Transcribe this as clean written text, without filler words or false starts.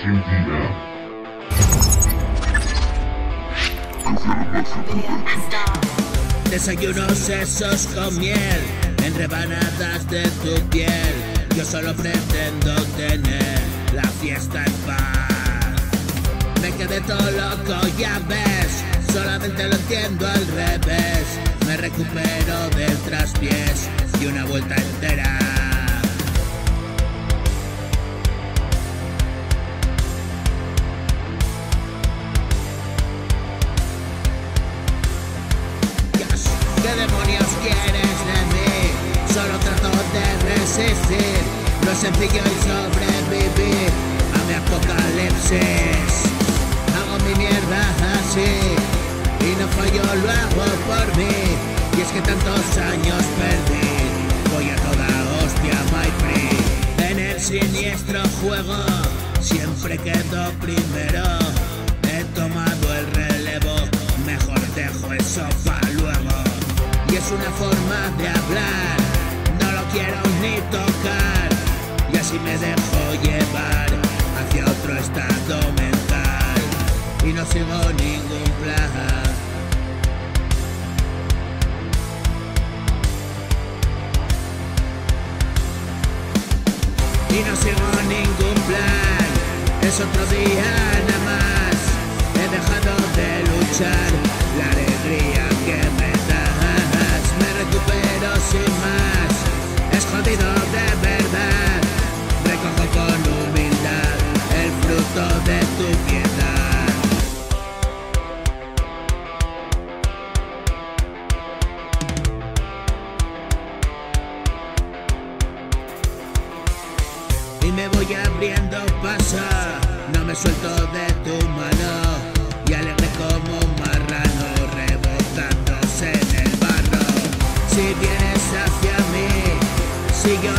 Desayunos sesos con miel en rebanadas de tu piel. Yo solo pretendo tener la fiesta en paz. Me quedé todo loco, ya ves, solamente lo entiendo al revés. Me recupero del traspiés y una vuelta entera. ¿Qué demonios quieres de mí? Solo trato de resistir. Lo sencillo y sobrevivir a mi apocalipsis. Hago mi mierda así y no fallo, lo hago por mí. Y es que tantos años perdí, voy a toda hostia, my free. En el siniestro juego siempre quedo primero. He tomado el relevo, mejor dejo eso para luego. Y es una forma de hablar, no lo quiero ni tocar. Y así me dejo llevar hacia otro estado mental. Y no sigo ningún plan. Y no sigo ningún plan. Es otro día nada más. He dejado de luchar. La alegría que me das, me recupero sin más. Es jodido de verdad. Recojo con humildad el fruto de tu piedad. Y me voy abriendo paso, no me suelto de tu mano. Y alegre como un marrano, rebotándose en el barro. Si vienes hacia mí, sigo